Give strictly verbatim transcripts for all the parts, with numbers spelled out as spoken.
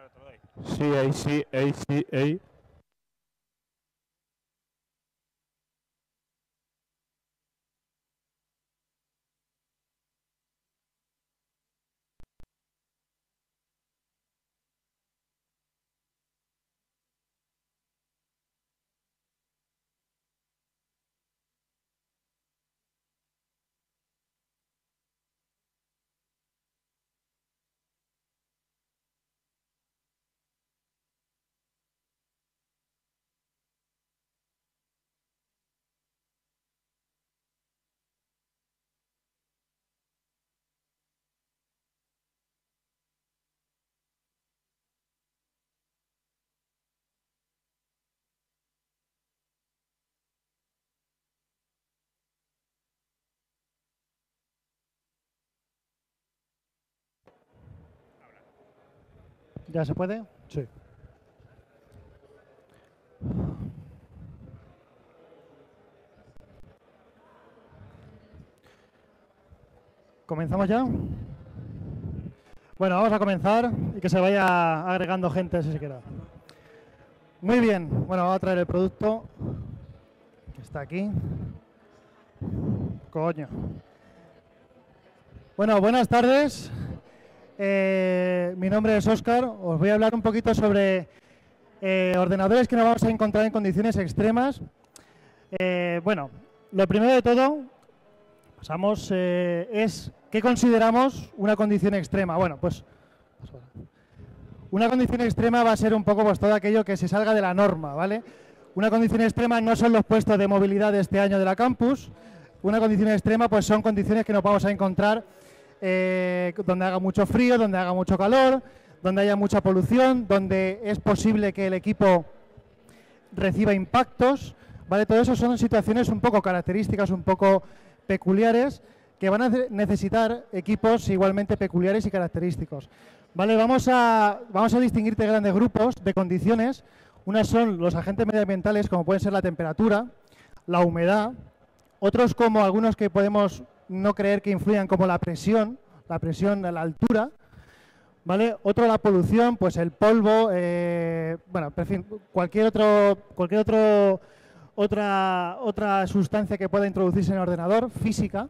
Sí, ahí sí, ahí sí, ahí. ¿Ya se puede? Sí. ¿Comenzamos ya? Bueno, vamos a comenzar y que se vaya agregando gente si se quiera. Muy bien, bueno, vamos a traer el producto que está aquí. Coño. Bueno, buenas tardes. Eh, mi nombre es Óscar. Os voy a hablar un poquito sobre eh, ordenadores que nos vamos a encontrar en condiciones extremas. Eh, bueno, lo primero de todo, pasamos, eh, es ¿qué consideramos una condición extrema? Bueno, pues una condición extrema va a ser un poco pues todo aquello que se salga de la norma, ¿vale? Una condición extrema no son los puestos de movilidad de este año de la campus. Una condición extrema pues son condiciones que nos vamos a encontrar eh, donde haga mucho frío, donde haga mucho calor, donde haya mucha polución, donde es posible que el equipo reciba impactos, ¿vale? Todo eso son situaciones un poco características, un poco peculiares, que van a necesitar equipos igualmente peculiares y característicos. Vale, vamos a, vamos a distinguir de grandes grupos de condiciones. Unas son los agentes medioambientales, como pueden ser la temperatura, la humedad, otros como algunos que podemos no creer que influyan, como la presión, la presión a la altura, ¿vale? Otro la polución, pues el polvo, eh, bueno, en fin, cualquier otro, cualquier otro, otra, otra sustancia que pueda introducirse en el ordenador, física.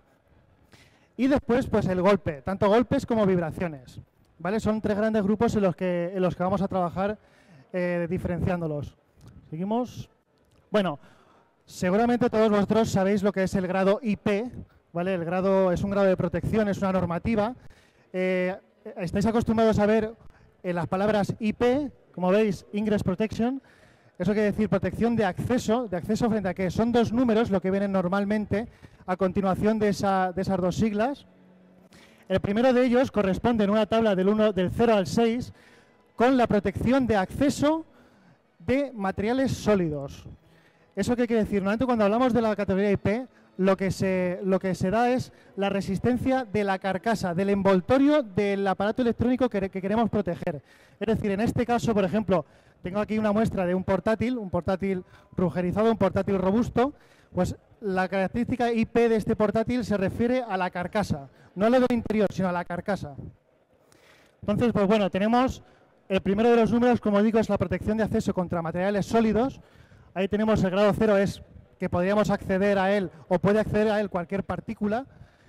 Y después, pues el golpe, tanto golpes como vibraciones, ¿vale? Son tres grandes grupos en los que, en los que vamos a trabajar eh, diferenciándolos. Seguimos. Bueno, seguramente todos vosotros sabéis lo que es el grado I P, ¿vale? El grado es un grado de protección, es una normativa. Eh, estáis acostumbrados a ver en las palabras I P, como veis, Ingress Protection. Eso quiere decir protección de acceso. ¿De acceso frente a qué? Son dos números, lo que vienen normalmente a continuación de, esa, de esas dos siglas. El primero de ellos corresponde en una tabla del, uno, del cero al seis con la protección de acceso de materiales sólidos. ¿Eso qué quiere decir? Normalmente cuando hablamos de la categoría I P, lo que, se, lo que se da es la resistencia de la carcasa, del envoltorio del aparato electrónico que, que queremos proteger. Es decir, en este caso, por ejemplo, tengo aquí una muestra de un portátil, un portátil rugerizado, un portátil robusto. Pues la característica I P de este portátil se refiere a la carcasa, no a lo del interior, sino a la carcasa. Entonces, pues bueno, tenemos el primero de los números, como digo, es la protección de acceso contra materiales sólidos. Ahí tenemos el grado cero, es que podríamos acceder a él o puede acceder a él cualquier partícula.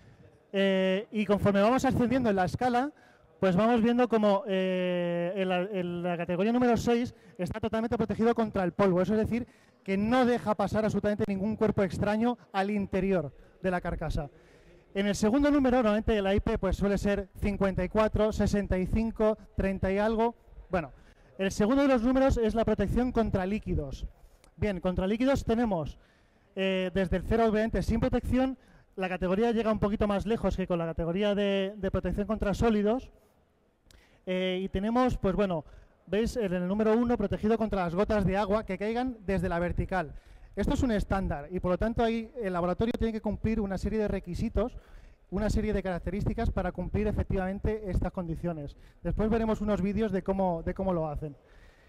Eh, y conforme vamos ascendiendo en la escala, pues vamos viendo como eh, en, la, en la categoría número seis está totalmente protegido contra el polvo. Eso es decir, que no deja pasar absolutamente ningún cuerpo extraño al interior de la carcasa. En el segundo número, normalmente la I P pues, suele ser cincuenta y cuatro, sesenta y cinco, treinta y algo. Bueno, el segundo de los números es la protección contra líquidos. Bien, contra líquidos tenemos eh, desde el cero, obviamente, sin protección. La categoría llega un poquito más lejos que con la categoría de, de protección contra sólidos. Eh, y tenemos, pues bueno, veis en el número uno, protegido contra las gotas de agua que caigan desde la vertical. Esto es un estándar y por lo tanto ahí el laboratorio tiene que cumplir una serie de requisitos, una serie de características para cumplir efectivamente estas condiciones. Después veremos unos vídeos de cómo, de cómo lo hacen.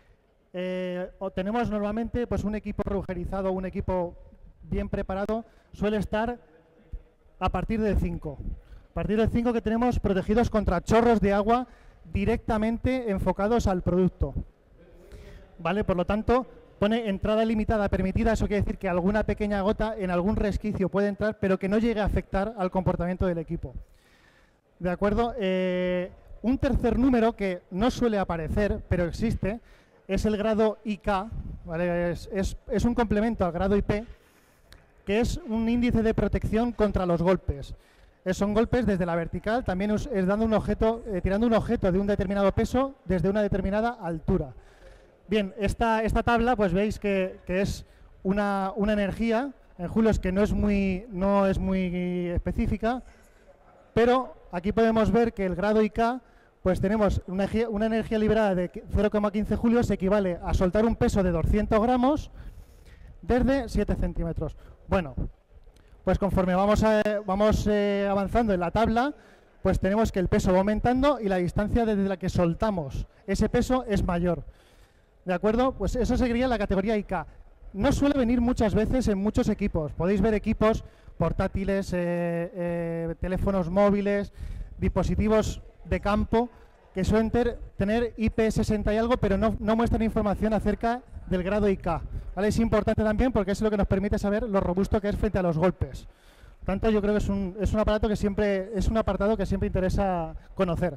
Eh, tenemos normalmente pues un equipo rugerizado, un equipo bien preparado, suele estar a partir de cinco. A partir de cinco que tenemos protegidos contra chorros de agua directamente enfocados al producto. ¿Vale? Por lo tanto, pone entrada limitada permitida, eso quiere decir que alguna pequeña gota en algún resquicio puede entrar, pero que no llegue a afectar al comportamiento del equipo. ¿De acuerdo? Eh, un tercer número que no suele aparecer, pero existe, es el grado I K, ¿vale? es, es, es un complemento al grado I P, que es un índice de protección contra los golpes. Es, son golpes desde la vertical, también es, es dando un objeto, eh, tirando un objeto de un determinado peso desde una determinada altura. Bien, esta, esta tabla, pues veis que, que es una, una energía en julios que no es muy, no es muy específica, pero aquí podemos ver que el grado I K, pues tenemos una, una energía liberada de cero coma quince julios, equivale a soltar un peso de doscientos gramos desde siete centímetros. Bueno, pues conforme vamos, a, vamos eh, avanzando en la tabla, pues tenemos que el peso va aumentando y la distancia desde la que soltamos ese peso es mayor. ¿De acuerdo? Pues eso sería la categoría I K. No suele venir muchas veces en muchos equipos. Podéis ver equipos portátiles, eh, eh, teléfonos móviles, dispositivos de campo que suelen ter, tener I P sesenta y algo, pero no, no muestran información acerca del grado I K. ¿Vale? Es importante también porque es lo que nos permite saber lo robusto que es frente a los golpes. Por tanto, yo creo que es un, es un aparato que siempre, es un apartado que siempre interesa conocer.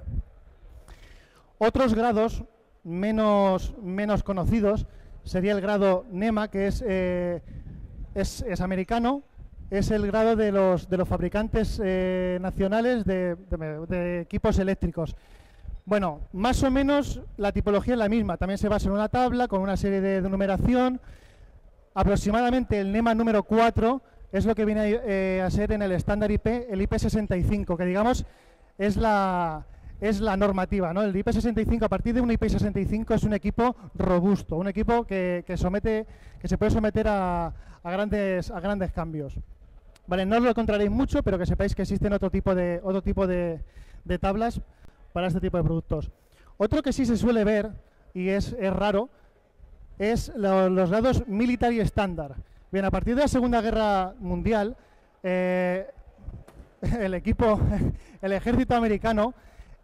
Otros grados menos, menos conocidos sería el grado NEMA, que es, eh, es, es americano, es el grado de los, de los fabricantes eh, nacionales de, de, de equipos eléctricos. Bueno, más o menos la tipología es la misma, también se basa en una tabla con una serie de, de numeración. Aproximadamente el NEMA número cuatro es lo que viene eh, a ser en el estándar I P, el I P sesenta y cinco, que digamos es la... es la normativa, ¿no? El I P sesenta y cinco, a partir de un I P sesenta y cinco, es un equipo robusto, un equipo que, que, somete, que se puede someter a, a, grandes, a grandes cambios. Vale, no os lo encontraréis mucho, pero que sepáis que existen otro tipo de, otro tipo de, de tablas para este tipo de productos. Otro que sí se suele ver, y es, es raro, es lo, los grados Military Standard. Bien, a partir de la Segunda Guerra Mundial, eh, el equipo, el ejército americano,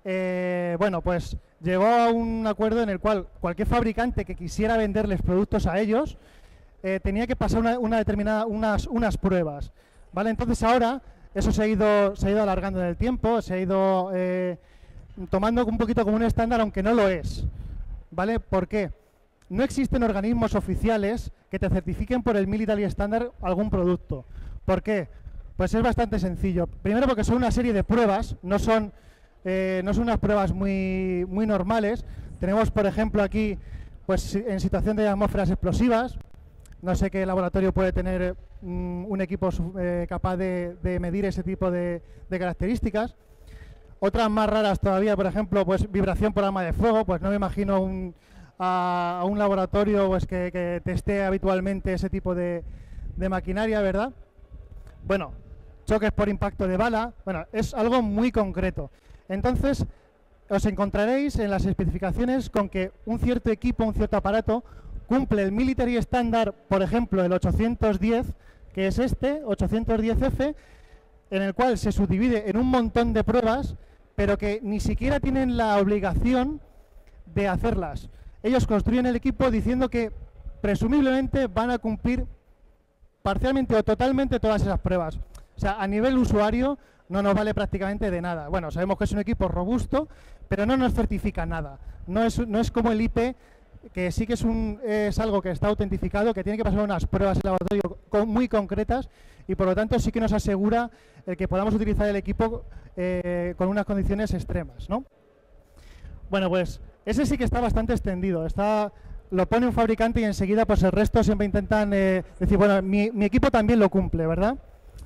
Eh, bueno, pues llegó a un acuerdo en el cual cualquier fabricante que quisiera venderles productos a ellos eh, tenía que pasar una, una determinada, unas, unas pruebas, ¿vale? Entonces ahora eso se ha ido, se ha ido alargando en el tiempo, se ha ido eh, tomando un poquito como un estándar, aunque no lo es, ¿vale? ¿Por qué? No existen organismos oficiales que te certifiquen por el Military Standard algún producto. ¿Por qué? Pues es bastante sencillo. Primero porque son una serie de pruebas, no son... Eh, no son unas pruebas muy, muy normales. Tenemos, por ejemplo, aquí, pues en situación de atmósferas explosivas, no sé qué laboratorio puede tener mm, un equipo eh, capaz de, de medir ese tipo de, de características. Otras más raras todavía, por ejemplo, pues vibración por arma de fuego, pues no me imagino un, a, a un laboratorio pues, que, que teste habitualmente ese tipo de, de maquinaria, ¿verdad? Bueno, choques por impacto de bala, bueno, es algo muy concreto. Entonces, os encontraréis en las especificaciones con que un cierto equipo, un cierto aparato, cumple el Military Standard, por ejemplo, el ochocientos diez, que es este, ochocientos diez F, en el cual se subdivide en un montón de pruebas, pero que ni siquiera tienen la obligación de hacerlas. Ellos construyen el equipo diciendo que presumiblemente van a cumplir parcialmente o totalmente todas esas pruebas. O sea, a nivel usuario no nos vale prácticamente de nada. Bueno, sabemos que es un equipo robusto, pero no nos certifica nada. No es, no es como el I P, que sí que es, un, es algo que está autentificado, que tiene que pasar unas pruebas de laboratorio con, muy concretas, y por lo tanto sí que nos asegura el que podamos utilizar el equipo eh, con unas condiciones extremas, ¿no? Bueno, pues ese sí que está bastante extendido. Está, lo pone un fabricante y enseguida pues el resto siempre intentan eh, decir, bueno, mi, mi equipo también lo cumple, ¿verdad?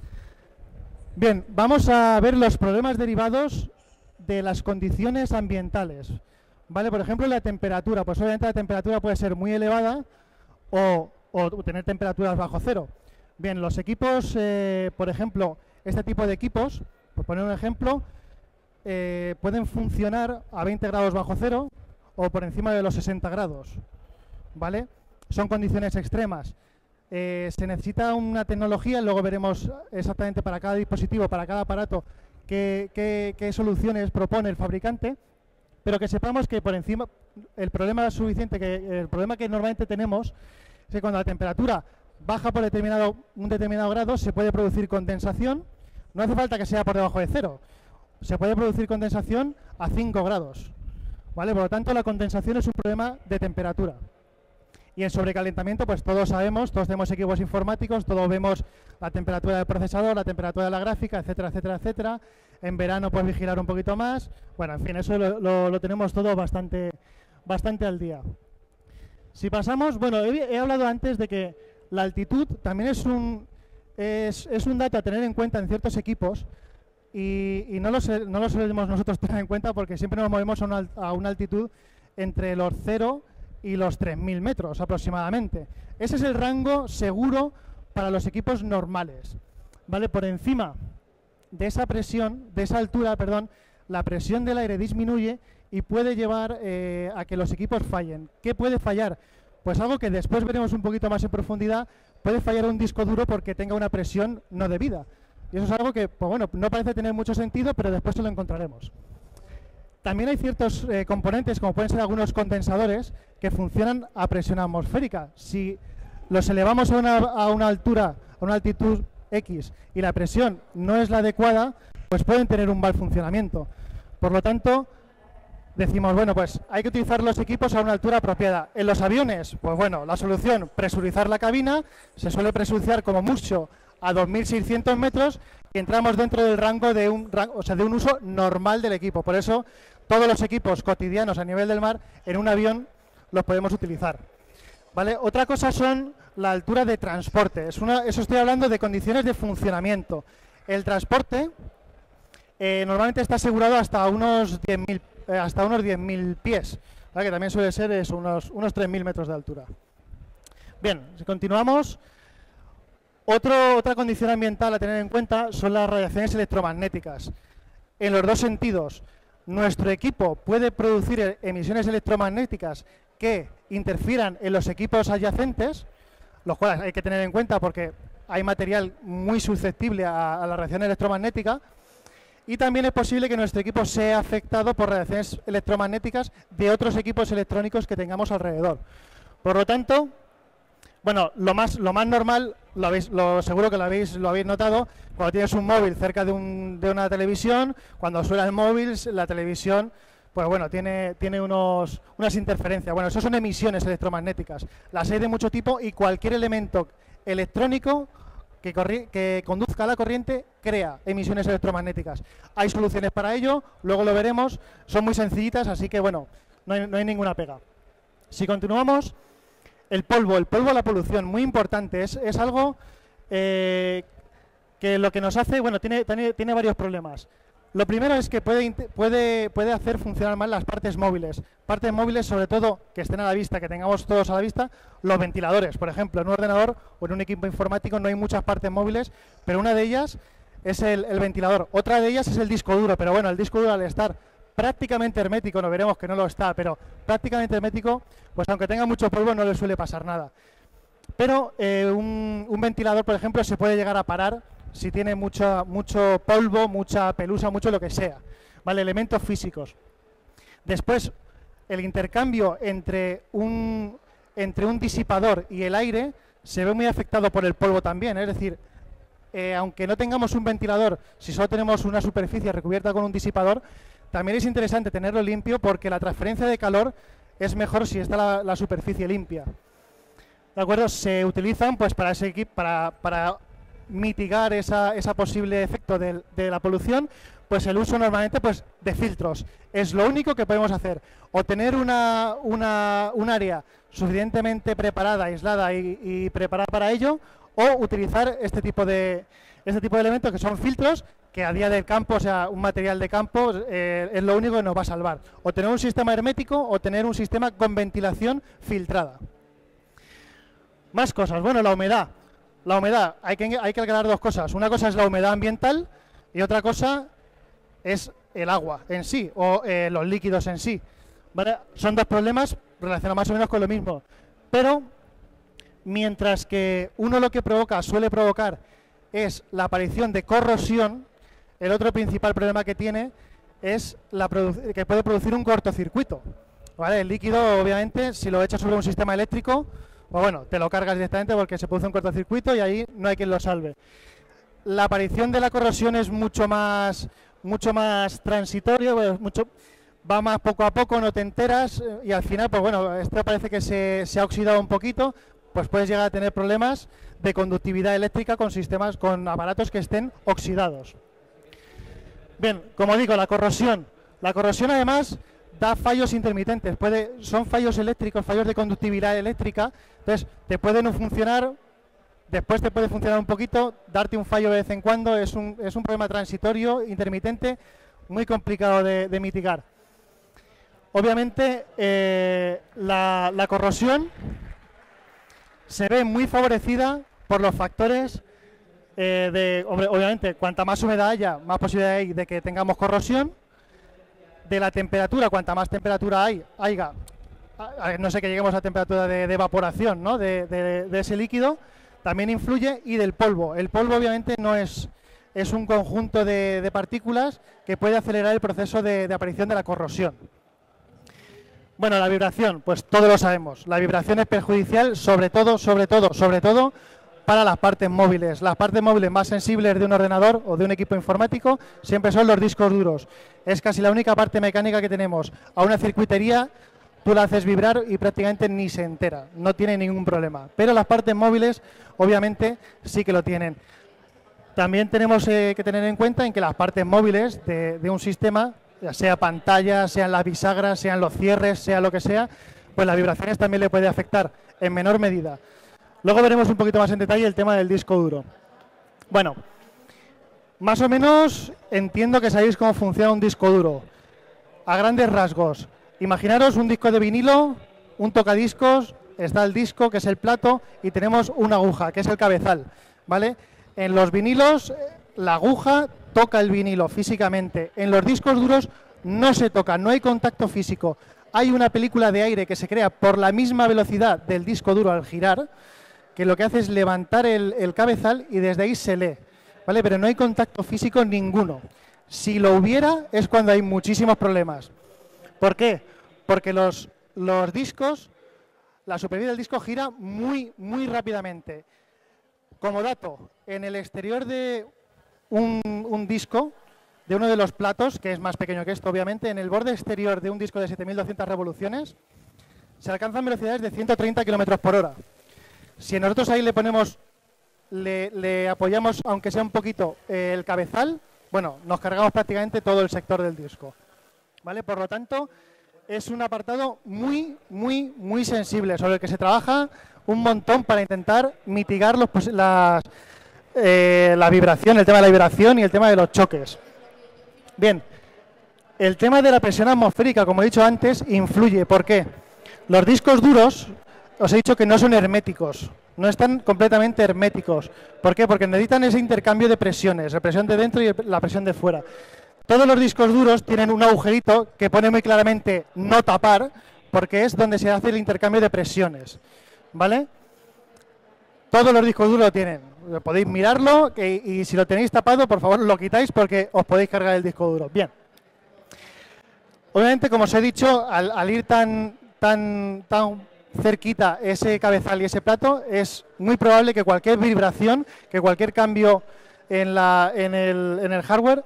Bien, vamos a ver los problemas derivados de las condiciones ambientales. ¿Vale? Por ejemplo, la temperatura. Pues obviamente la temperatura puede ser muy elevada o, o tener temperaturas bajo cero. Bien, los equipos, eh, por ejemplo, este tipo de equipos, por poner un ejemplo, eh, pueden funcionar a veinte grados bajo cero o por encima de los sesenta grados. ¿Vale? Son condiciones extremas. Eh, se necesita una tecnología, luego veremos exactamente para cada dispositivo, para cada aparato, qué, qué, qué soluciones propone el fabricante, pero que sepamos que por encima, el problema suficiente, que el problema que normalmente tenemos es que cuando la temperatura baja por determinado, un determinado grado, se puede producir condensación. No hace falta que sea por debajo de cero. Se puede producir condensación a cinco grados. ¿Vale? Por lo tanto, la condensación es un problema de temperatura. Y en sobrecalentamiento, pues todos sabemos, todos tenemos equipos informáticos, todos vemos la temperatura del procesador, la temperatura de la gráfica, etcétera, etcétera, etcétera. En verano, pues vigilar un poquito más. Bueno, en fin, eso lo, lo, lo tenemos todo bastante, bastante al día. Si pasamos, bueno, he, he hablado antes de que la altitud también es un, es, es un dato a tener en cuenta en ciertos equipos y, y no, lo sé, no lo solemos nosotros tener en cuenta porque siempre nos movemos a una, a una altitud entre los cero y los tres mil metros aproximadamente. Ese es el rango seguro para los equipos normales. ¿Vale? Por encima de esa presión, de esa altura, perdón, la presión del aire disminuye y puede llevar eh, a que los equipos fallen. ¿Qué puede fallar? Pues algo que después veremos un poquito más en profundidad. Puede fallar un disco duro porque tenga una presión no debida. Y eso es algo que, pues bueno, no parece tener mucho sentido, pero después se lo encontraremos. También hay ciertos eh, componentes, como pueden ser algunos condensadores, que funcionan a presión atmosférica. Si los elevamos a una, a una altura, a una altitud X, y la presión no es la adecuada, pues pueden tener un mal funcionamiento. Por lo tanto, decimos, bueno, pues hay que utilizar los equipos a una altura apropiada. En los aviones, pues bueno, la solución, presurizar la cabina. Se suele presurizar como mucho a dos mil seiscientos metros y entramos dentro del rango de un, o sea, de un uso normal del equipo. Por eso, todos los equipos cotidianos a nivel del mar, en un avión, los podemos utilizar. ¿Vale? Otra cosa son la altura de transporte. Es una, eso estoy hablando de condiciones de funcionamiento. El transporte eh, normalmente está asegurado hasta unos diez mil eh, hasta unos diez mil pies, ¿vale? Que también suele ser eso, unos, unos tres mil metros de altura. Bien, si continuamos, otro, otra condición ambiental a tener en cuenta son las radiaciones electromagnéticas. En los dos sentidos, nuestro equipo puede producir emisiones electromagnéticas que interfieran en los equipos adyacentes, los cuales hay que tener en cuenta porque hay material muy susceptible a, a la radiación electromagnética, y también es posible que nuestro equipo sea afectado por radiaciones electromagnéticas de otros equipos electrónicos que tengamos alrededor. Por lo tanto, bueno, lo más, lo más normal, lo habéis, lo, seguro que lo habéis, lo habéis notado, cuando tienes un móvil cerca de, un, de una televisión, cuando suena el móvil, la televisión, pues bueno, tiene, tiene unos, unas interferencias. Bueno, eso son emisiones electromagnéticas. Las hay de mucho tipo y cualquier elemento electrónico que, corri que conduzca a la corriente crea emisiones electromagnéticas. Hay soluciones para ello, luego lo veremos, son muy sencillitas, así que bueno, no hay, no hay ninguna pega. Si continuamos, el polvo, el polvo, la polución, muy importante, es, es algo eh, que lo que nos hace, bueno, tiene, tiene, tiene varios problemas. Lo primero es que puede, puede, puede hacer funcionar mal las partes móviles. Partes móviles, sobre todo, que estén a la vista, que tengamos todos a la vista, los ventiladores. Por ejemplo, en un ordenador o en un equipo informático no hay muchas partes móviles, pero una de ellas es el, el ventilador. Otra de ellas es el disco duro, pero bueno, el disco duro al estar prácticamente hermético, no veremos que no lo está, pero prácticamente hermético, pues aunque tenga mucho polvo no le suele pasar nada. Pero eh, un, un ventilador, por ejemplo, se puede llegar a parar si tiene mucho, mucho polvo, mucha pelusa, mucho lo que sea, ¿vale? Elementos físicos. Después, el intercambio entre un, entre un disipador y el aire se ve muy afectado por el polvo también, es decir, eh, aunque no tengamos un ventilador, si solo tenemos una superficie recubierta con un disipador, también es interesante tenerlo limpio porque la transferencia de calor es mejor si está la, la superficie limpia. ¿De acuerdo? Se utilizan pues para ese equipo, para, para mitigar esa, esa posible efecto de, de la polución, pues el uso normalmente pues de filtros. Es lo único que podemos hacer. O tener una, una, un área suficientemente preparada, aislada y, y preparada para ello, o utilizar este tipo de, este tipo de elementos que son filtros, que a día del campo, o sea, un material de campo, eh, es lo único que nos va a salvar. O tener un sistema hermético o tener un sistema con ventilación filtrada. Más cosas. Bueno, la humedad. La humedad, hay que, hay que aclarar dos cosas. Una cosa es la humedad ambiental y otra cosa es el agua en sí, o eh, los líquidos en sí. ¿Vale? Son dos problemas relacionados más o menos con lo mismo. Pero, mientras que uno lo que provoca, suele provocar, es la aparición de corrosión, el otro principal problema que tiene es la que puede producir un cortocircuito. ¿Vale? El líquido, obviamente, si lo echas sobre un sistema eléctrico, pues bueno, te lo cargas directamente porque se produce un cortocircuito y ahí no hay quien lo salve. La aparición de la corrosión es mucho más, mucho más transitorio, mucho, va más poco a poco, no te enteras y al final, pues bueno, esto parece que se, se ha oxidado un poquito, pues puedes llegar a tener problemas de conductividad eléctrica con sistemas, con aparatos que estén oxidados. Bien, como digo, la corrosión. La corrosión además da fallos intermitentes, puede, son fallos eléctricos, fallos de conductividad eléctrica, entonces te pueden no funcionar, después te puede funcionar un poquito, darte un fallo de vez en cuando, es un, es un problema transitorio, intermitente, muy complicado de, de mitigar. Obviamente eh, la, la corrosión se ve muy favorecida por los factores eh, de, obviamente, cuanta más humedad haya, más posibilidad hay de que tengamos corrosión. De la temperatura, cuanta más temperatura hay, haya, no sé, que lleguemos a temperatura de, de evaporación, ¿no? de, de, de ese líquido, también influye, y del polvo. El polvo obviamente no es, es un conjunto de, de partículas que puede acelerar el proceso de, de aparición de la corrosión. Bueno, la vibración, pues todos lo sabemos. La vibración es perjudicial, sobre todo, sobre todo, sobre todo para las partes móviles. Las partes móviles más sensibles de un ordenador o de un equipo informático siempre son los discos duros. Es casi la única parte mecánica que tenemos. A una circuitería tú la haces vibrar y prácticamente ni se entera, no tiene ningún problema. Pero las partes móviles obviamente sí que lo tienen. También tenemos eh, que tener en cuenta en que las partes móviles de, de un sistema, ya sea pantalla, sean las bisagras, sean los cierres, sea lo que sea, pues las vibraciones también le puede afectar en menor medida. Luego veremos un poquito más en detalle el tema del disco duro. Bueno, más o menos entiendo que sabéis cómo funciona un disco duro. A grandes rasgos, imaginaros un disco de vinilo, un tocadiscos, está el disco, que es el plato, y tenemos una aguja, que es el cabezal, ¿vale? En los vinilos, la aguja toca el vinilo físicamente. En los discos duros no se toca, no hay contacto físico. Hay una película de aire que se crea por la misma velocidad del disco duro al girar, que lo que hace es levantar el, el cabezal y desde ahí se lee, ¿vale? Pero no hay contacto físico ninguno. Si lo hubiera es cuando hay muchísimos problemas. ¿Por qué? Porque los, los discos, la superficie del disco gira muy, muy rápidamente. Como dato, en el exterior de un, un disco, de uno de los platos, que es más pequeño que esto obviamente, en el borde exterior de un disco de siete mil doscientas revoluciones, se alcanzan velocidades de ciento treinta kilómetros por hora. Si nosotros ahí le ponemos, le, le apoyamos, aunque sea un poquito, eh, el cabezal, bueno, nos cargamos prácticamente todo el sector del disco, ¿vale? Por lo tanto, es un apartado muy, muy, muy sensible, sobre el que se trabaja un montón para intentar mitigar los, pues, las, eh, la vibración, el tema de la vibración y el tema de los choques. Bien, el tema de la presión atmosférica, como he dicho antes, influye. ¿Por qué? Los discos duros, os he dicho que no son herméticos, no están completamente herméticos. ¿Por qué? Porque necesitan ese intercambio de presiones, la presión de dentro y la presión de fuera. Todos los discos duros tienen un agujerito que pone muy claramente no tapar, porque es donde se hace el intercambio de presiones, ¿vale? Todos los discos duros lo tienen. Podéis mirarlo que, y si lo tenéis tapado, por favor lo quitáis porque os podéis cargar el disco duro. Bien. Obviamente, como os he dicho, al, al ir tan, tan, tan cerquita ese cabezal y ese plato, es muy probable que cualquier vibración, que cualquier cambio en, la, en, el, en el hardware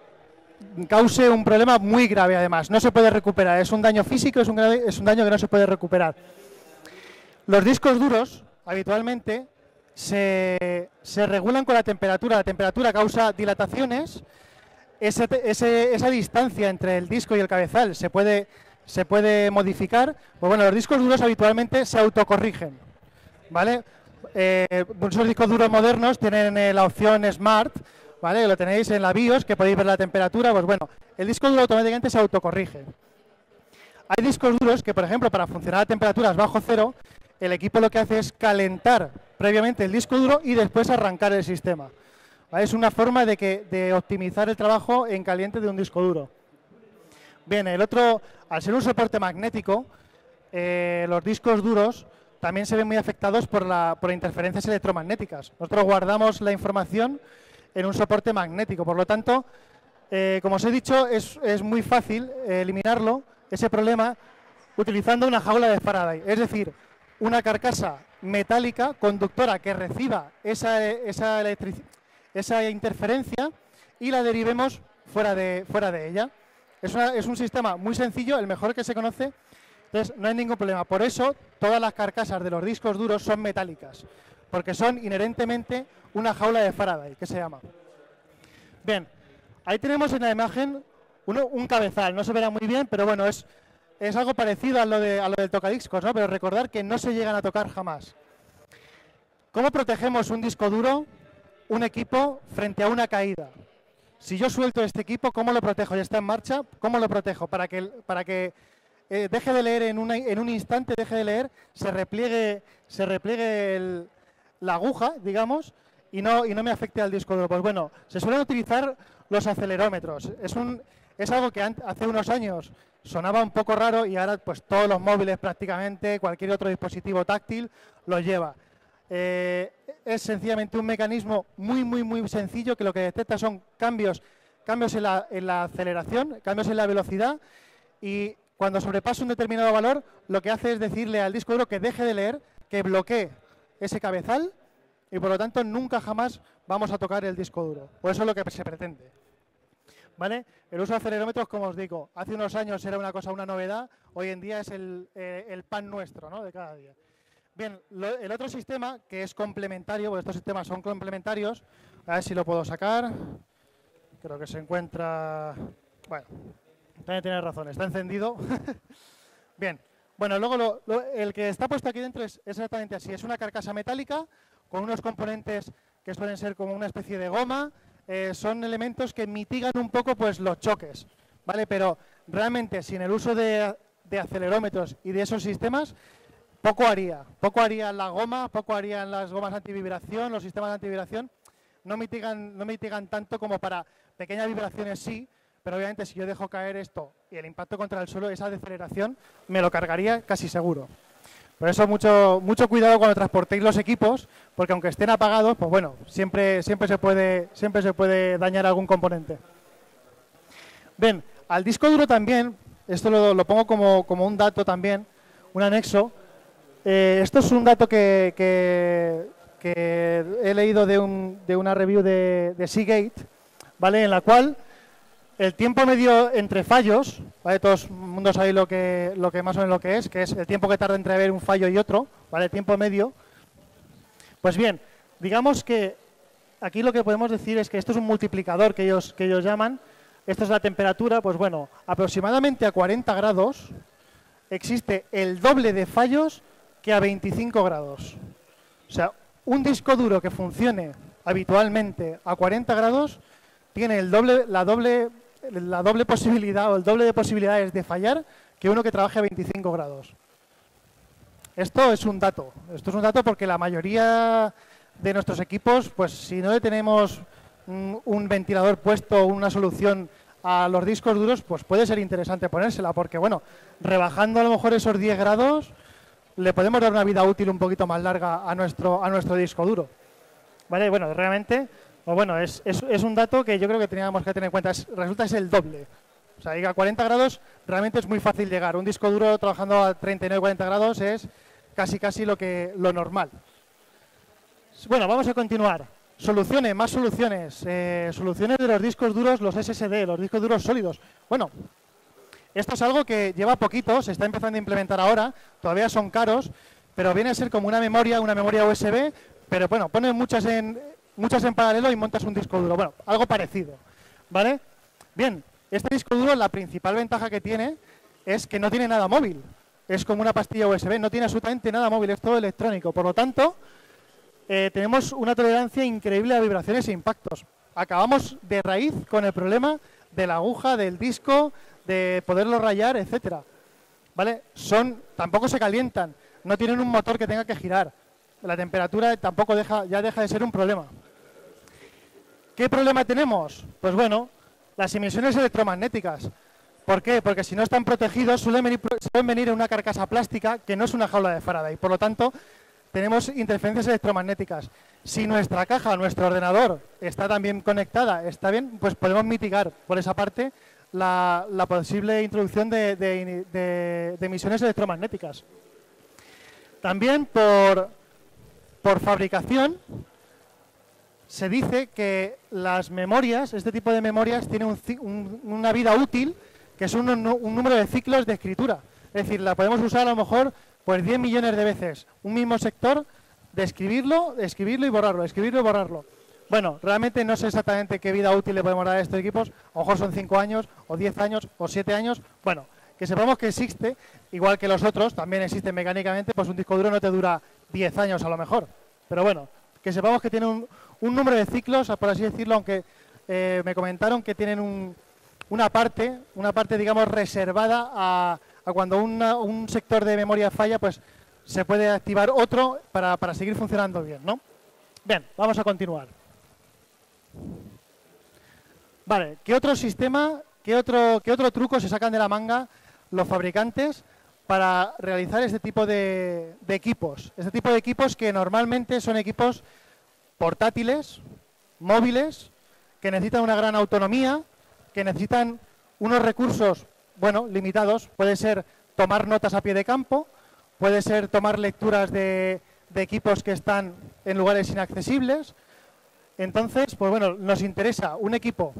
cause un problema muy grave además. No se puede recuperar, es un daño físico, es un, grave, es un daño que no se puede recuperar. Los discos duros, habitualmente, se, se regulan con la temperatura. La temperatura causa dilataciones. Ese, ese, esa distancia entre el disco y el cabezal se puede, se puede modificar. Pues bueno, los discos duros habitualmente se autocorrigen, ¿vale? Eh, muchos discos duros modernos tienen eh, la opción Smart, ¿vale? Lo tenéis en la BIOS, que podéis ver la temperatura. Pues bueno, el disco duro automáticamente se autocorrige. Hay discos duros que, por ejemplo, para funcionar a temperaturas bajo cero, el equipo lo que hace es calentar previamente el disco duro y después arrancar el sistema. ¿Vale? Es una forma de, que, de optimizar el trabajo en caliente de un disco duro. Bien, el otro, al ser un soporte magnético, eh, los discos duros también se ven muy afectados por, la, por interferencias electromagnéticas. Nosotros guardamos la información en un soporte magnético, por lo tanto, Eh, como os he dicho, es, es muy fácil eh, eliminarlo, ese problema, utilizando una jaula de Faraday. Es decir, una carcasa metálica conductora que reciba esa, esa, esa interferencia y la derivemos fuera de, fuera de ella. Es, una, es un sistema muy sencillo, el mejor que se conoce, entonces no hay ningún problema. Por eso todas las carcasas de los discos duros son metálicas, porque son inherentemente una jaula de Faraday, que se llama. Bien, ahí tenemos en la imagen uno, un cabezal, no se verá muy bien, pero bueno, es, es algo parecido a lo, de, a lo del tocadiscos, ¿no? Pero recordar que no se llegan a tocar jamás. ¿Cómo protegemos un disco duro, un equipo, frente a una caída? Si yo suelto este equipo, ¿cómo lo protejo? Ya está en marcha, ¿cómo lo protejo? Para que, para que eh, deje de leer en, una, en un instante, deje de leer, se repliegue, se repliegue el, la aguja, digamos, y no, y no me afecte al disco duro. Pues bueno, se suelen utilizar los acelerómetros. Es, un, es algo que hace unos años sonaba un poco raro y ahora pues todos los móviles prácticamente, cualquier otro dispositivo táctil lo lleva. Eh, es sencillamente un mecanismo muy, muy, muy sencillo que lo que detecta son cambios, cambios en la, en la aceleración, cambios en la velocidad y cuando sobrepasa un determinado valor lo que hace es decirle al disco duro que deje de leer, que bloquee ese cabezal y por lo tanto nunca jamás vamos a tocar el disco duro. Por eso es lo que se pretende. ¿Vale? El uso de acelerómetros, como os digo, hace unos años era una cosa, una novedad, hoy en día es el, eh, el pan nuestro, ¿no? De cada día. Bien, lo, el otro sistema que es complementario, porque estos sistemas son complementarios, a ver si lo puedo sacar, creo que se encuentra, bueno, también tiene razón, está encendido. Bien, bueno, luego lo, lo, el que está puesto aquí dentro es exactamente así, es una carcasa metálica con unos componentes que suelen ser como una especie de goma, eh, son elementos que mitigan un poco pues los choques, ¿vale? Pero realmente sin el uso de, de acelerómetros y de esos sistemas, poco haría, poco haría la goma, poco harían las gomas antivibración, los sistemas de antivibración, no mitigan, no mitigan tanto como para pequeñas vibraciones sí, pero obviamente si yo dejo caer esto y el impacto contra el suelo, esa deceleración, me lo cargaría casi seguro. Por eso mucho, mucho cuidado cuando transportéis los equipos, porque aunque estén apagados, pues bueno, siempre, siempre, se, puede, siempre se puede dañar algún componente. Bien, al disco duro también, esto lo, lo pongo como, como un dato también, un anexo. Eh, esto es un dato que, que, que he leído de, un, de una review de, de Seagate, ¿vale? En la cual el tiempo medio entre fallos, ¿vale? Todo el mundo sabe lo que, lo que más o menos lo que es, que es el tiempo que tarda entre ver un fallo y otro, ¿vale? El tiempo medio. Pues bien, digamos que aquí lo que podemos decir es que esto es un multiplicador que ellos, que ellos llaman, esto es la temperatura, pues bueno, aproximadamente a cuarenta grados existe el doble de fallos que a veinticinco grados. O sea, un disco duro que funcione habitualmente a cuarenta grados tiene el doble, la, doble, la doble posibilidad o el doble de posibilidades de fallar que uno que trabaje a veinticinco grados. Esto es un dato. Esto es un dato porque la mayoría de nuestros equipos, pues si no le tenemos un, un ventilador puesto, una solución a los discos duros, pues puede ser interesante ponérsela porque, bueno, rebajando a lo mejor esos diez grados, le podemos dar una vida útil un poquito más larga a nuestro, a nuestro disco duro. ¿Vale? Bueno, realmente, pues bueno, es, es, es un dato que yo creo que teníamos que tener en cuenta. Es, resulta que es el doble. O sea, a cuarenta grados realmente es muy fácil llegar. Un disco duro trabajando a treinta y nueve, cuarenta grados es casi casi lo, que, lo normal. Bueno, vamos a continuar. Soluciones, más soluciones. Eh, soluciones de los discos duros, los S S D, los discos duros sólidos. Bueno, esto es algo que lleva poquito, se está empezando a implementar ahora, todavía son caros, pero viene a ser como una memoria, una memoria U S B, pero bueno, pones muchas en, muchas en paralelo y montas un disco duro. Bueno, algo parecido, ¿vale? Bien, este disco duro, la principal ventaja que tiene es que no tiene nada móvil. Es como una pastilla U S B, no tiene absolutamente nada móvil, es todo electrónico. Por lo tanto, eh, tenemos una tolerancia increíble a vibraciones e impactos. Acabamos de raíz con el problema de la aguja, del disco, de poderlo rayar, etcétera. ¿Vale? Son, tampoco se calientan, no tienen un motor que tenga que girar. La temperatura tampoco deja, ya deja de ser un problema. ¿Qué problema tenemos? Pues bueno, las emisiones electromagnéticas. ¿Por qué? Porque si no están protegidos suelen venir, suelen venir en una carcasa plástica que no es una jaula de Faraday. Por lo tanto, tenemos interferencias electromagnéticas. Si nuestra caja, nuestro ordenador está también conectada, está bien, pues podemos mitigar por esa parte la, la posible introducción de, de, de, de emisiones electromagnéticas. También por, por fabricación se dice que las memorias, este tipo de memorias, tienen un, un, una vida útil que es un, un número de ciclos de escritura. Es decir, la podemos usar a lo mejor pues diez millones de veces, un mismo sector de escribirlo, de escribirlo y borrarlo, escribirlo y borrarlo. Bueno, realmente no sé exactamente qué vida útil le podemos dar a estos equipos, a lo mejor son cinco años, o diez años, o siete años. Bueno, que sepamos que existe, igual que los otros, también existe mecánicamente, pues un disco duro no te dura diez años a lo mejor. Pero bueno, que sepamos que tiene un, un número de ciclos, por así decirlo, aunque eh, me comentaron que tienen un, una parte, una parte digamos reservada a, a cuando una, un sector de memoria falla, pues se puede activar otro para, para seguir funcionando bien, ¿no? Bien, vamos a continuar. Vale, ¿qué otro sistema, qué otro, qué otro truco se sacan de la manga los fabricantes para realizar este tipo de, de equipos? Este tipo de equipos que normalmente son equipos portátiles, móviles, que necesitan una gran autonomía, que necesitan unos recursos, bueno, limitados. Puede ser tomar notas a pie de campo, puede ser tomar lecturas de, de equipos que están en lugares inaccesibles. Entonces, pues bueno, nos interesa un equipo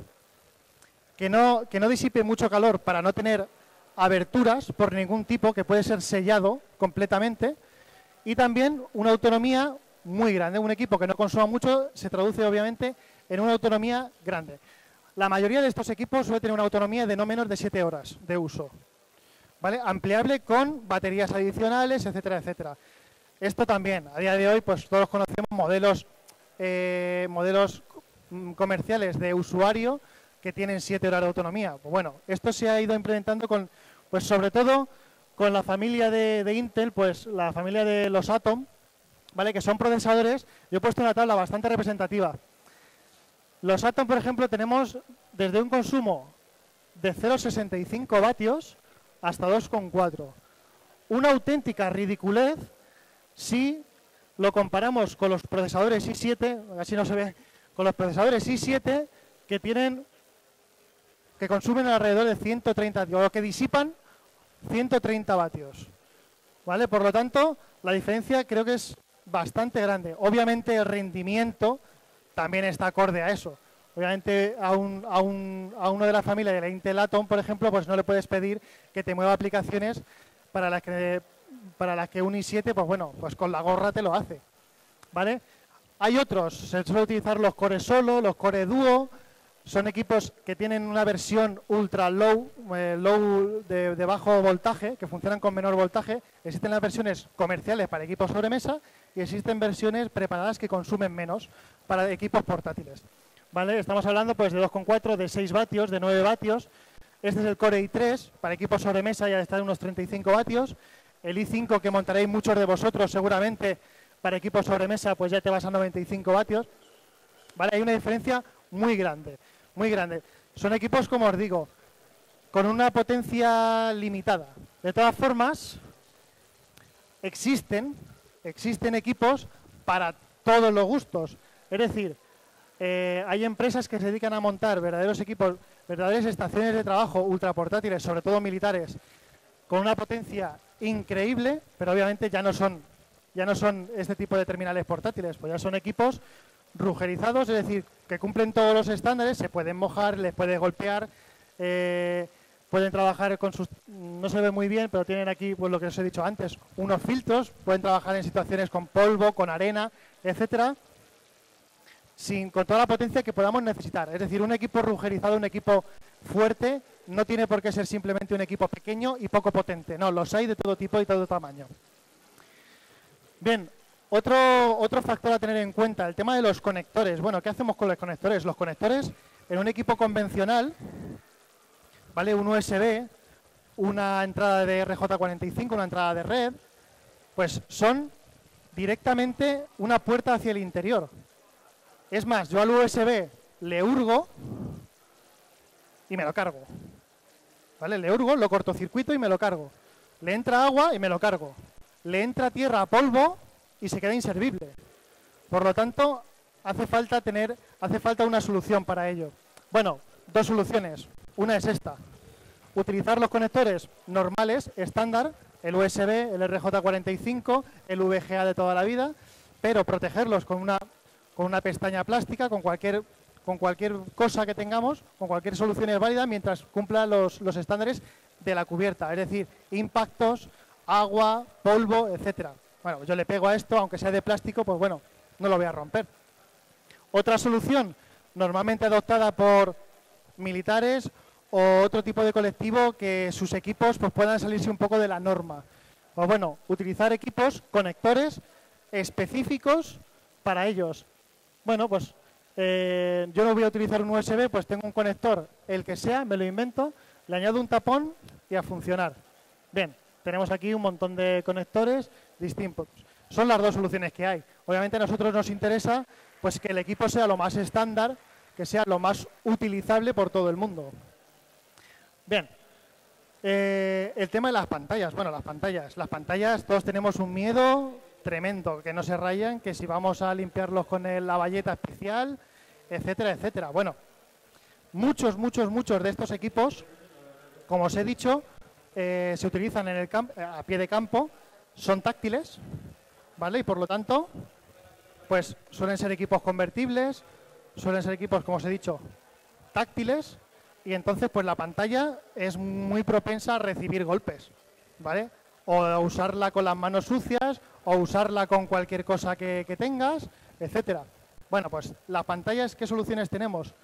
que no, que no disipe mucho calor para no tener aberturas por ningún tipo, que puede ser sellado completamente, y también una autonomía muy grande. Un equipo que no consuma mucho se traduce obviamente en una autonomía grande. La mayoría de estos equipos suele tener una autonomía de no menos de siete horas de uso, ¿vale? Ampliable con baterías adicionales, etcétera, etcétera. Esto también, a día de hoy, pues todos conocemos modelos, eh, modelos comerciales de usuario que tienen siete horas de autonomía. Pues bueno, esto se ha ido implementando con, pues sobre todo con la familia de, de Intel, pues la familia de los Atom, ¿vale? Que son procesadores. Yo he puesto una tabla bastante representativa. Los Atom, por ejemplo, tenemos desde un consumo de cero coma sesenta y cinco vatios hasta dos coma cuatro. Una auténtica ridiculez si lo comparamos con los procesadores i siete, así no se ve, con los procesadores i siete que tienen, que consumen alrededor de ciento treinta, o que disipan ciento treinta vatios. ¿Vale? Por lo tanto, la diferencia creo que es bastante grande. Obviamente el rendimiento también está acorde a eso. Obviamente a, un, a, un, a uno de la familia de la Intel Atom, por ejemplo, pues no le puedes pedir que te mueva aplicaciones para las que, para las que un i siete, pues bueno, pues con la gorra te lo hace. ¿Vale? Hay otros, se suele utilizar los Core Solo, los Core Duo, son equipos que tienen una versión ultra low, eh, low de, de bajo voltaje, que funcionan con menor voltaje. Existen las versiones comerciales para equipos sobremesa y existen versiones preparadas que consumen menos para equipos portátiles. ¿Vale? Estamos hablando pues de dos coma cuatro, de seis vatios, de nueve vatios. Este es el Core i tres, para equipos sobremesa ya está en unos treinta y cinco vatios. El i cinco que montaréis muchos de vosotros seguramente para equipos sobremesa pues ya te vas a noventa y cinco vatios. ¿Vale? Hay una diferencia muy grande, muy grande. Son equipos, como os digo, con una potencia limitada. De todas formas, existen, existen equipos para todos los gustos. Es decir, eh, hay empresas que se dedican a montar verdaderos equipos, verdaderas estaciones de trabajo ultraportátiles, sobre todo militares, con una potencia increíble, pero obviamente ya no son, ya no son este tipo de terminales portátiles, pues ya son equipos rugerizados, es decir, que cumplen todos los estándares, se pueden mojar, les puede golpear, eh, pueden trabajar con sus... no se ve muy bien, pero tienen aquí, pues lo que os he dicho antes, unos filtros, pueden trabajar en situaciones con polvo, con arena, etcétera, sin, con toda la potencia que podamos necesitar. Es decir, un equipo rugerizado, un equipo fuerte, no tiene por qué ser simplemente un equipo pequeño y poco potente. No, los hay de todo tipo y todo tamaño. Bien, otro, otro factor a tener en cuenta, el tema de los conectores. Bueno, ¿qué hacemos con los conectores? Los conectores en un equipo convencional, ¿vale? Un U S B, una entrada de R J cuarenta y cinco, una entrada de red, pues son directamente una puerta hacia el interior. Es más, yo al U S B le hurgo y me lo cargo. ¿Vale? Le hurgo, lo cortocircuito y me lo cargo. Le entra agua y me lo cargo. Le entra tierra, polvo y se queda inservible. Por lo tanto, hace falta tener, hace falta una solución para ello. Bueno, dos soluciones. Una es esta. Utilizar los conectores normales, estándar, el U S B, el R J cuarenta y cinco, el V G A de toda la vida, pero protegerlos con una, con una pestaña plástica, con cualquier, con cualquier cosa que tengamos, con cualquier solución es válida mientras cumpla los, los estándares de la cubierta, es decir, impactos, agua, polvo, etcétera. Bueno, yo le pego a esto, aunque sea de plástico, pues bueno, no lo voy a romper. Otra solución, normalmente adoptada por militares o otro tipo de colectivo que sus equipos pues, puedan salirse un poco de la norma. Pues bueno, utilizar equipos, conectores específicos para ellos. Bueno, pues eh, yo no voy a utilizar un U S B, pues tengo un conector, el que sea, me lo invento, le añado un tapón y a funcionar. Bien, tenemos aquí un montón de conectores distintos. Son las dos soluciones que hay. Obviamente a nosotros nos interesa pues, que el equipo sea lo más estándar, que sea lo más utilizable por todo el mundo. Bien, eh, el tema de las pantallas. Bueno, las pantallas. Las pantallas, todos tenemos un miedo tremendo, que no se rayan, que si vamos a limpiarlos con el, la bayeta especial, etcétera, etcétera. Bueno, muchos, muchos, muchos de estos equipos, como os he dicho, eh, se utilizan en el camp a pie de campo, son táctiles, ¿vale? Y por lo tanto, pues suelen ser equipos convertibles, suelen ser equipos, como os he dicho, táctiles, y entonces pues la pantalla es muy propensa a recibir golpes, ¿vale? O a usarla con las manos sucias, o usarla con cualquier cosa que, que tengas, etcétera. Bueno, pues las pantallas, ¿qué soluciones tenemos?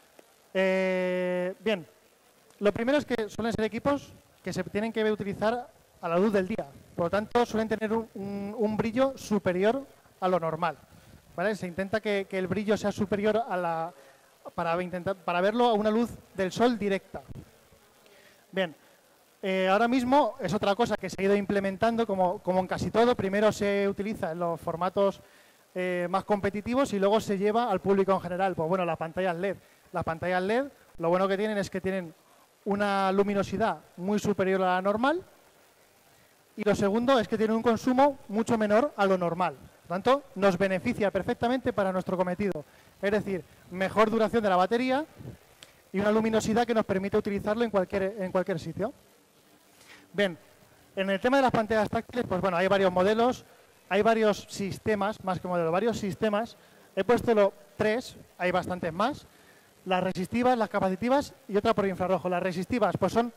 Eh, bien, lo primero es que suelen ser equipos que se tienen que utilizar a la luz del día. Por lo tanto, suelen tener un, un, un brillo superior a lo normal, ¿vale? Se intenta que, que el brillo sea superior a la... Para, intentar, para verlo a una luz del sol directa. Bien, eh, ahora mismo es otra cosa que se ha ido implementando como, como en casi todo. Primero se utiliza en los formatos eh, más competitivos y luego se lleva al público en general. Pues bueno, las pantallas L E D. Las pantallas L E D, lo bueno que tienen es que tienen una luminosidad muy superior a la normal y lo segundo es que tienen un consumo mucho menor a lo normal. Por lo tanto, nos beneficia perfectamente para nuestro cometido. Es decir, mejor duración de la batería y una luminosidad que nos permite utilizarlo en cualquier, en cualquier sitio. Bien, en el tema de las pantallas táctiles, pues bueno, hay varios modelos, hay varios sistemas, más que modelos, varios sistemas. He puesto los tres, hay bastantes más. Las resistivas, las capacitivas y otra por infrarrojo. Las resistivas, pues son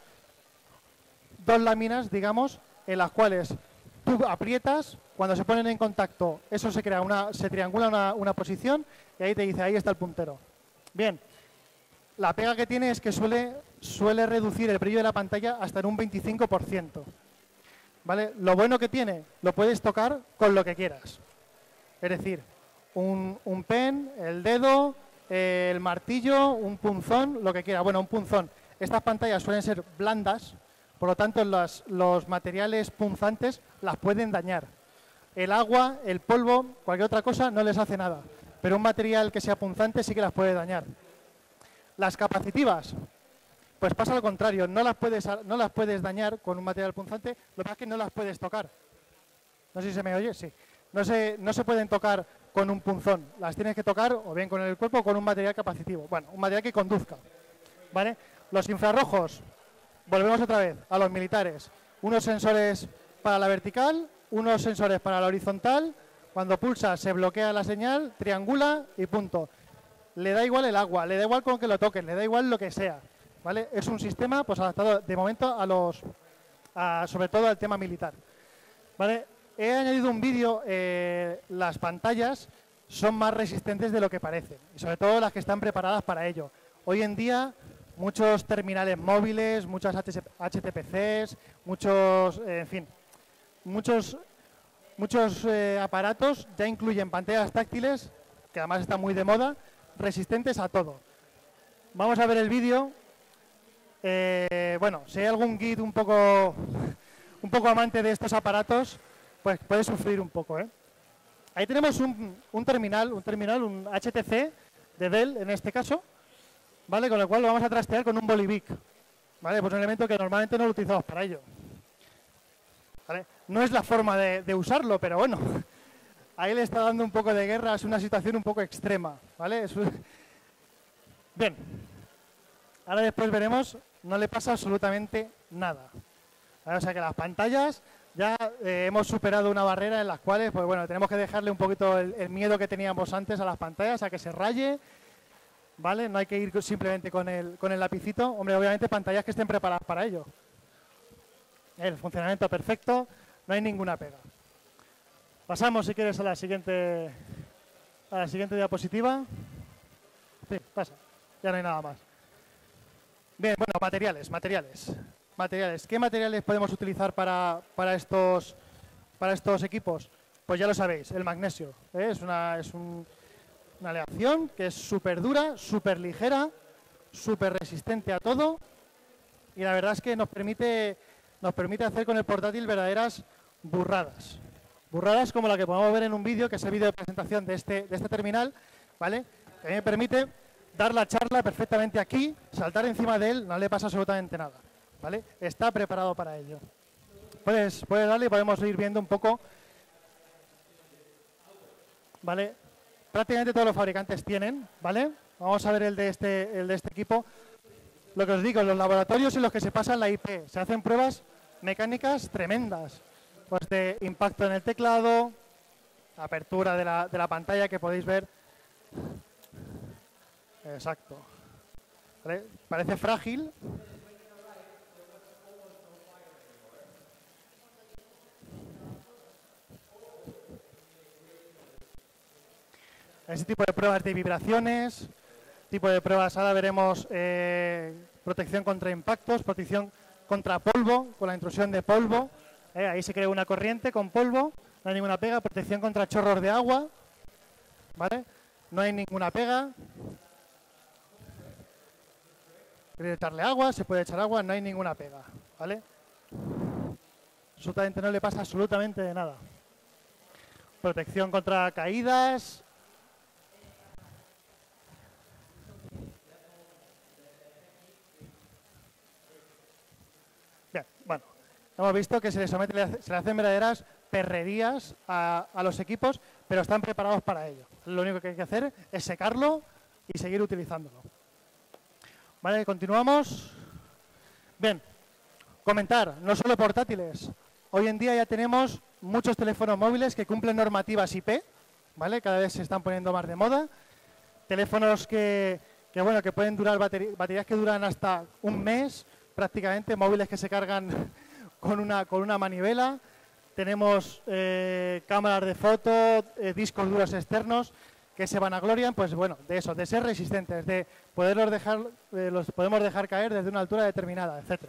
dos láminas, digamos, en las cuales tú aprietas, cuando se ponen en contacto, eso se crea una, se triangula una, una posición y ahí te dice, ahí está el puntero. Bien, la pega que tiene es que suele, suele reducir el brillo de la pantalla hasta en un veinticinco por ciento. ¿Vale? Lo bueno que tiene, lo puedes tocar con lo que quieras. Es decir, un, un pen, el dedo, eh, el martillo, un punzón, lo que quiera. Bueno, un punzón. Estas pantallas suelen ser blandas, por lo tanto los, los materiales punzantes las pueden dañar. El agua, el polvo, cualquier otra cosa no les hace nada, pero un material que sea punzante sí que las puede dañar. Las capacitivas, pues pasa lo contrario, no las puedes, no las puedes dañar con un material punzante, lo que pasa es que no las puedes tocar. No sé si se me oye, sí. No se, no se pueden tocar con un punzón, las tienes que tocar o bien con el cuerpo o con un material capacitivo, bueno, un material que conduzca, ¿vale? Los infrarrojos, volvemos otra vez a los militares, unos sensores para la vertical, unos sensores para la horizontal, cuando pulsa se bloquea la señal, triangula y punto. Le da igual el agua, le da igual con que lo toquen, le da igual lo que sea, ¿vale? Es un sistema pues adaptado de momento a los, a, sobre todo al tema militar, ¿vale? He añadido un vídeo, eh, las pantallas son más resistentes de lo que parecen, y sobre todo las que están preparadas para ello. Hoy en día muchos terminales móviles, muchas H T P Cs, muchos, eh, en fin, muchos, muchos eh, aparatos ya incluyen pantallas táctiles, que además están muy de moda, resistentes a todo. Vamos a ver el vídeo. Eh, bueno, si hay algún geek un poco, un poco amante de estos aparatos, pues puede sufrir un poco, ¿eh? Ahí tenemos un, un terminal, un terminal, un H T C de Dell en este caso, ¿vale? Con el cual lo vamos a trastear con un Bolivic, ¿vale? Pues un elemento que normalmente no lo utilizamos para ello, ¿vale? No es la forma de, de usarlo, pero bueno, ahí le está dando un poco de guerra, es una situación un poco extrema, ¿vale? Es un... Bien, ahora después veremos, no le pasa absolutamente nada. ¿Vale? O sea que las pantallas ya eh, hemos superado una barrera en las cuales, pues bueno, tenemos que dejarle un poquito el, el miedo que teníamos antes a las pantallas, a que se raye, ¿vale? No hay que ir simplemente con el, con el lapicito. Hombre, obviamente pantallas que estén preparadas para ello. El funcionamiento perfecto, no hay ninguna pega. Pasamos, si quieres, a la siguiente, a la siguiente diapositiva. Sí, pasa, ya no hay nada más. Bien, bueno, materiales, materiales. Materiales. ¿Qué materiales podemos utilizar para, para, estos, para estos equipos? Pues ya lo sabéis, el magnesio. ¿eh? Es, una, es un, una aleación que es súper dura, súper ligera, súper resistente a todo. Y la verdad es que nos permite, nos permite hacer con el portátil verdaderas burradas. Burradas como la que podemos ver en un vídeo, que es el vídeo de presentación de este, de este terminal, ¿vale? Que me permite dar la charla perfectamente aquí, saltar encima de él, no le pasa absolutamente nada. ¿Vale? Está preparado para ello. Puedes, puedes darle y podemos ir viendo un poco. ¿Vale? Prácticamente todos los fabricantes tienen, ¿vale? Vamos a ver el de este, el de este equipo. Lo que os digo, los laboratorios en los que se pasan la I P, se hacen pruebas mecánicas tremendas. Pues de impacto en el teclado, apertura de la, de la pantalla que podéis ver. Exacto. ¿Vale? Parece frágil. Ese tipo de pruebas de vibraciones, tipo de pruebas, ahora veremos eh, protección contra impactos, protección contra polvo, con la intrusión de polvo. Eh, ahí se crea una corriente con polvo, no hay ninguna pega. Protección contra chorros de agua, ¿vale? No hay ninguna pega. Quiere echarle agua, se puede echar agua, no hay ninguna pega, ¿vale? Absolutamente no le pasa absolutamente de nada. Protección contra caídas. Bien, bueno, hemos visto que se le somete, se le hacen verdaderas perrerías a, a los equipos, pero están preparados para ello. Lo único que hay que hacer es secarlo y seguir utilizándolo. Vale, continuamos. Bien, comentar, no solo portátiles. Hoy en día ya tenemos muchos teléfonos móviles que cumplen normativas I P, ¿vale? Cada vez se están poniendo más de moda. Teléfonos que, que bueno, que pueden durar baterías, baterías que duran hasta un mes, prácticamente, móviles que se cargan con una, con una manivela. Tenemos eh, cámaras de foto, eh, discos duros externos que se vanaglorian, pues bueno, de eso, de ser resistentes, de poderlos dejar, eh, los podemos dejar caer desde una altura determinada, etcétera.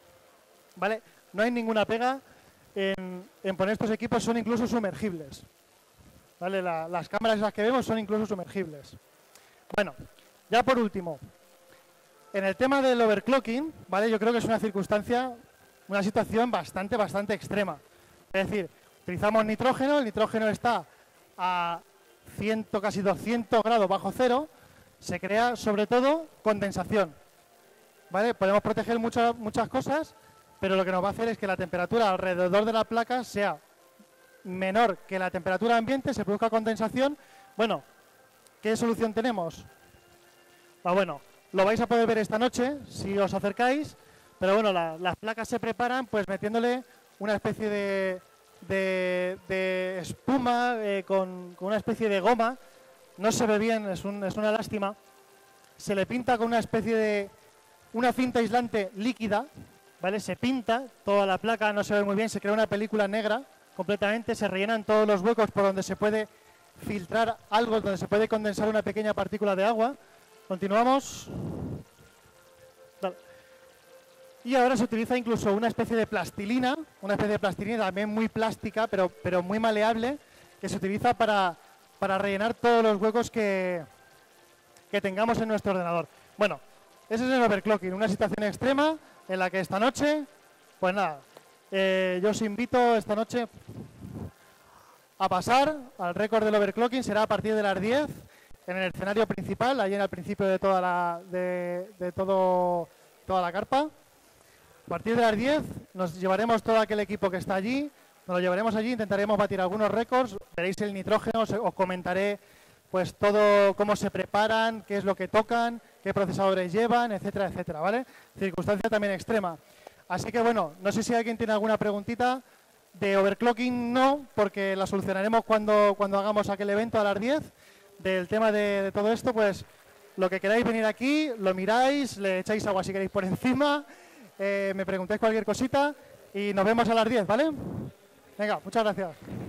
¿Vale? No hay ninguna pega en, en poner estos equipos, son incluso sumergibles. ¿Vale? La, las cámaras las que vemos son incluso sumergibles. Bueno, ya por último, en el tema del overclocking, ¿vale? Yo creo que es una circunstancia, una situación bastante, bastante extrema. Es decir, utilizamos nitrógeno, el nitrógeno está a cien, casi doscientos grados bajo cero, se crea sobre todo condensación. ¿Vale? Podemos proteger muchas, muchas cosas, pero lo que nos va a hacer es que la temperatura alrededor de la placa sea menor que la temperatura ambiente, se produzca condensación. Bueno, ¿qué solución tenemos? Ah, bueno, lo vais a poder ver esta noche si os acercáis, pero bueno, la, las placas se preparan pues metiéndole una especie de, de, de espuma eh, con, con una especie de goma. No se ve bien, es, un, es una lástima. Se le pinta con una especie de una cinta aislante líquida, ¿vale? Se pinta toda la placa, no se ve muy bien, se crea una película negra completamente, se rellenan todos los huecos por donde se puede filtrar algo, donde se puede condensar una pequeña partícula de agua. Continuamos. Vale. Y ahora se utiliza incluso una especie de plastilina, una especie de plastilina también muy plástica, pero, pero muy maleable, que se utiliza para, para rellenar todos los huecos que, que tengamos en nuestro ordenador. Bueno, ese es el overclocking, una situación extrema en la que esta noche, pues nada, eh, yo os invito esta noche a pasar al récord del overclocking, será a partir de las diez en el escenario principal, allí en el principio de toda la, de, de todo, toda la carpa. A partir de las diez nos llevaremos todo aquel equipo que está allí, Nos lo llevaremos allí, intentaremos batir algunos récords, veréis el nitrógeno, os, os comentaré pues todo cómo se preparan, qué es lo que tocan, qué procesadores llevan, etcétera, etcétera, ¿vale? Circunstancia también extrema. Así que bueno, no sé si alguien tiene alguna preguntita. De overclocking no, porque la solucionaremos cuando, cuando hagamos aquel evento a las diez. Del tema de, de todo esto, pues lo que queráis venir aquí, lo miráis, le echáis agua si queréis por encima, eh, me preguntáis cualquier cosita y nos vemos a las diez, ¿vale? Venga, muchas gracias.